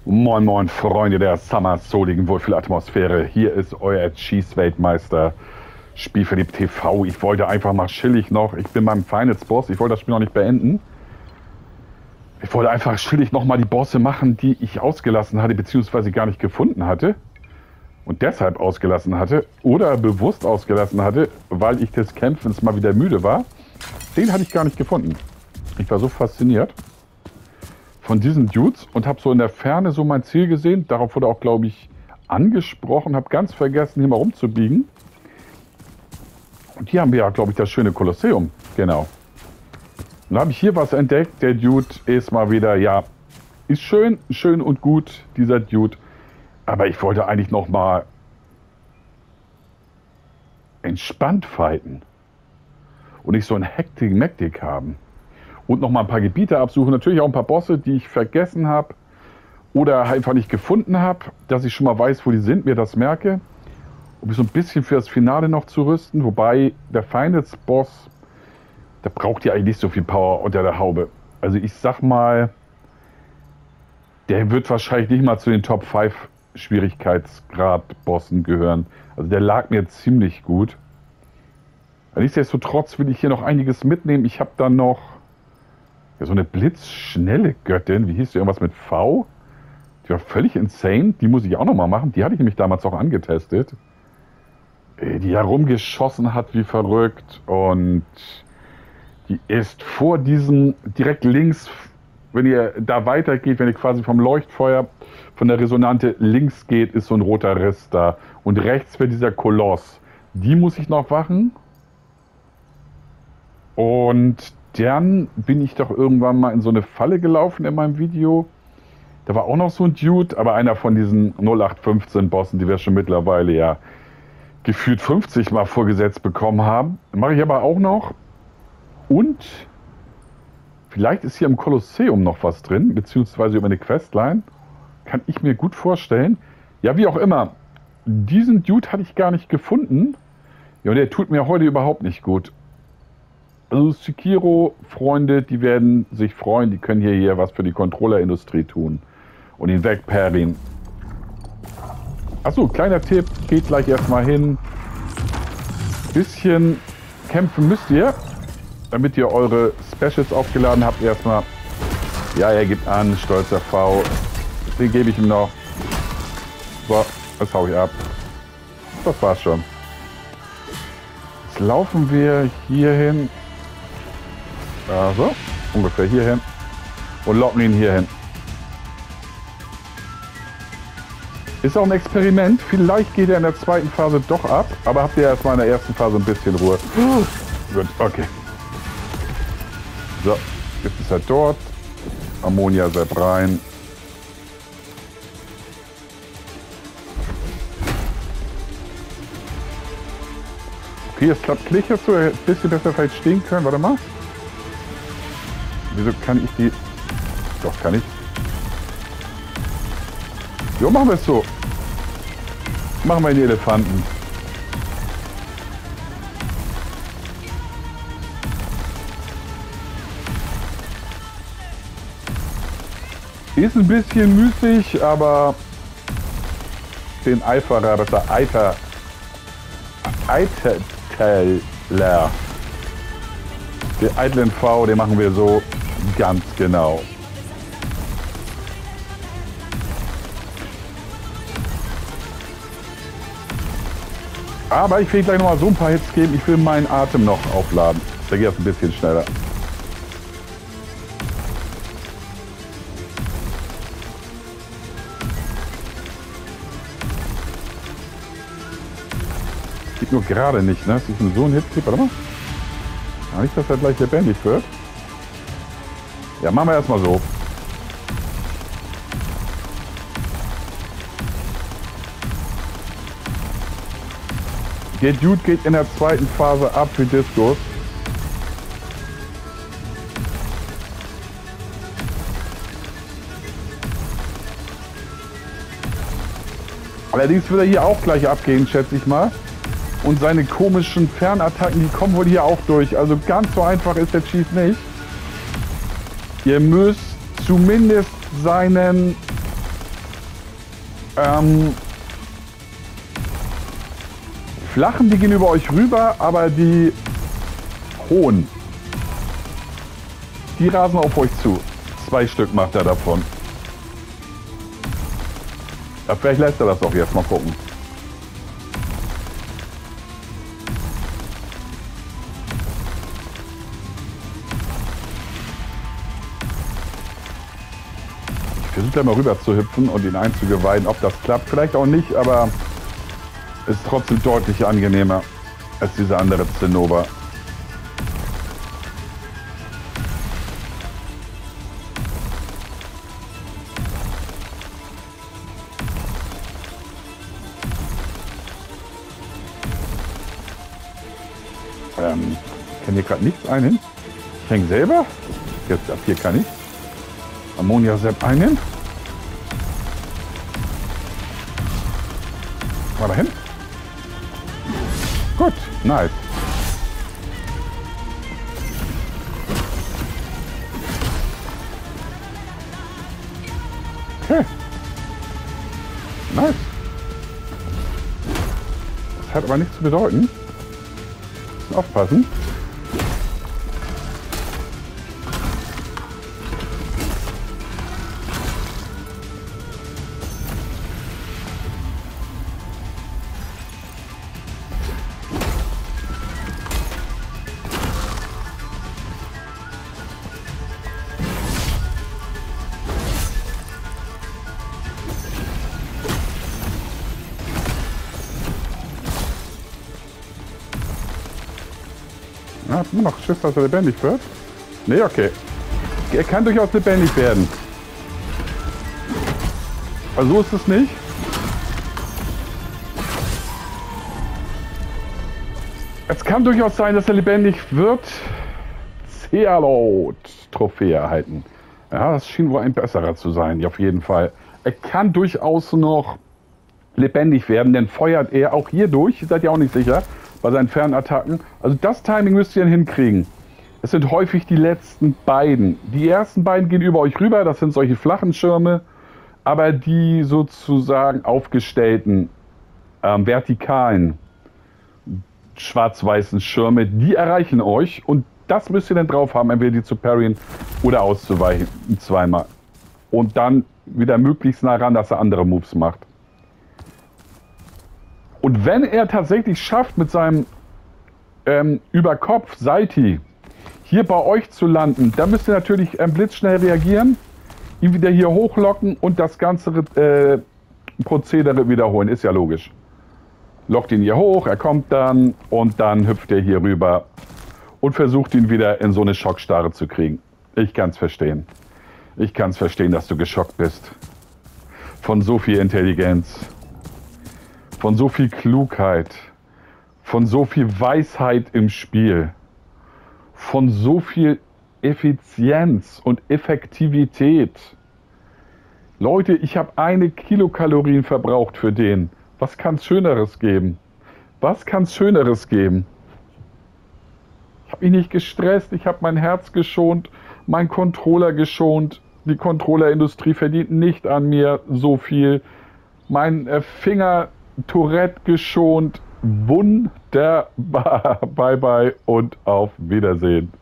Moin moin Freunde der Summer soligen Wohlfühlatmosphäre. Hier ist euer Cheese-Weltmeister Spielverliebt TV. Ich wollte einfach mal chillig noch, ich bin beim Finals Boss, ich wollte das Spiel noch nicht beenden. Ich wollte einfach chillig nochmal die Bosse machen, die ich ausgelassen hatte, beziehungsweise gar nicht gefunden hatte. Und deshalb ausgelassen hatte oder bewusst ausgelassen hatte, weil ich des Kämpfens mal wieder müde war. Den hatte ich gar nicht gefunden. Ich war so fasziniert von diesen Dudes und habe so in der Ferne so mein Ziel gesehen. Darauf wurde auch, glaube ich, angesprochen. Habe ganz vergessen, hier mal rumzubiegen. Und hier haben wir ja, glaube ich, das schöne Kolosseum. Genau. Und da habe ich hier was entdeckt. Der Dude ist mal wieder, ja, ist schön, schön und gut, dieser Dude. Aber ich wollte eigentlich noch mal entspannt fighten. Und nicht so ein Hektik-Mektik haben. Und noch mal ein paar Gebiete absuchen. Natürlich auch ein paar Bosse, die ich vergessen habe. Oder einfach nicht gefunden habe. Dass ich schon mal weiß, wo die sind, mir das merke. Um mich so ein bisschen für das Finale noch zu rüsten. Wobei der Finals-Boss, der braucht ja eigentlich nicht so viel Power unter der Haube. Also ich sag mal, der wird wahrscheinlich nicht mal zu den Top 5 Schwierigkeitsgrad-Bossen gehören. Also der lag mir ziemlich gut. Nichtsdestotrotz will ich hier noch einiges mitnehmen. Ich habe dann noch ja, so eine blitzschnelle Göttin. Wie hieß die? Irgendwas mit V? Die war völlig insane. Die muss ich auch noch mal machen. Die hatte ich nämlich damals auch angetestet. Die herumgeschossen hat wie verrückt. Und die ist vor diesem, direkt links, wenn ihr da weitergeht, wenn ihr quasi vom Leuchtfeuer, von der Resonante links geht, ist so ein roter Riss da. Und rechts wäre dieser Koloss. Die muss ich noch wachen. Und dann bin ich doch irgendwann mal in so eine Falle gelaufen in meinem Video. Da war auch noch so ein Dude, aber einer von diesen 0815 Bossen, die wir schon mittlerweile ja gefühlt 50 Mal vorgesetzt bekommen haben. Mache ich aber auch noch. Und vielleicht ist hier im Kolosseum noch was drin, beziehungsweise über eine Questline. Kann ich mir gut vorstellen. Ja, wie auch immer. Diesen Dude hatte ich gar nicht gefunden. Ja, und der tut mir heute überhaupt nicht gut. Also Sekiro-Freunde, die werden sich freuen, die können hier was für die Controller-Industrie tun und ihn wegparryen. Achso, kleiner Tipp, geht gleich erstmal hin. Bisschen kämpfen müsst ihr, damit ihr eure Specials aufgeladen habt. Erstmal, ja, er gibt an, stolzer V. Den gebe ich ihm noch. So, das hau ich ab. Das war's schon. Jetzt laufen wir hier hin. Also, ungefähr hier hin. Und locken ihn hier hin. Ist auch ein Experiment. Vielleicht geht er in der zweiten Phase doch ab. Aber habt ihr erstmal in der ersten Phase ein bisschen Ruhe. Gut, okay. So, jetzt ist er dort. Ammonia Sepp rein. Okay, jetzt klappt Klick jetzt so ein bisschen besser vielleicht stehen können. Warte mal. Wieso kann ich die... Doch, kann ich. Jo, machen wir es so. Machen wir den Elefanten. Ist ein bisschen müßig, aber den Eiferer, das ist der Eiteler. Den eitlen V, den machen wir so ganz genau. Aber ich will gleich noch mal so ein paar Hits geben. Ich will meinen Atem noch aufladen. Da geht es ein bisschen schneller. Geht nur gerade nicht, ne? Dass ich mir so einen Hit gebe. Warte mal. Nicht, dass er gleich lebendig wird. Ja, machen wir erstmal so. Der Dude geht in der zweiten Phase ab wie Diskus. Allerdings wird er hier auch gleich abgehen, schätze ich mal. Und seine komischen Fernattacken, die kommen wohl hier auch durch. Also ganz so einfach ist der Chief nicht. Ihr müsst zumindest seinen Flachen, die gehen über euch rüber, aber die hohen, die rasen auf euch zu. 2 Stück macht er davon. Ja, vielleicht lässt er das auch jetzt. Mal gucken. Ich versuche da mal rüber zu hüpfen und ihn einzugeweihen. Ob das klappt, vielleicht auch nicht, aber ist trotzdem deutlich angenehmer als diese andere Zinnober. Ich kann hier gerade nichts einnehmen. Ich hänge selber. Jetzt ab hier kann ich. Ammonia-Sepp einnehmen. Mal dahin. Gut, nice. Okay. Nice. Das hat aber nichts zu bedeuten. Aufpassen. Ja, hat nur noch Schiss, dass er lebendig wird. Nee, okay. Er kann durchaus lebendig werden. Also so ist es nicht. Es kann durchaus sein, dass er lebendig wird. Zealot Trophäe erhalten. Ja, das schien wohl ein besserer zu sein, ja, auf jeden Fall. Er kann durchaus noch lebendig werden, denn feuert er auch hier durch. Seid ihr auch nicht sicher bei seinen Fernattacken. Also das Timing müsst ihr hinkriegen. Es sind häufig die letzten beiden. Die ersten beiden gehen über euch rüber, das sind solche flachen Schirme. Aber die sozusagen aufgestellten, vertikalen, schwarz-weißen Schirme, die erreichen euch. Und das müsst ihr dann drauf haben, entweder die zu parryen oder auszuweichen, zweimal. Und dann wieder möglichst nah ran, dass er andere Moves macht. Und wenn er tatsächlich schafft, mit seinem Überkopf Salti hier bei euch zu landen, dann müsst ihr natürlich blitzschnell reagieren, ihn wieder hier hochlocken und das ganze Prozedere wiederholen. Ist ja logisch. Lockt ihn hier hoch, er kommt dann und dann hüpft er hier rüber und versucht ihn wieder in so eine Schockstarre zu kriegen. Ich kann es verstehen. Ich kann es verstehen, dass du geschockt bist. Von so viel Intelligenz. Von so viel Klugheit, von so viel Weisheit im Spiel, von so viel Effizienz und Effektivität. Leute, ich habe 1 Kilokalorien verbraucht für den. Was kann es Schöneres geben? Was kann es Schöneres geben? Ich habe mich nicht gestresst, ich habe mein Herz geschont, meinen Controller geschont. Die Controllerindustrie verdient nicht an mir so viel. Mein Finger Tourette geschont. Wunderbar. Bye bye und auf Wiedersehen.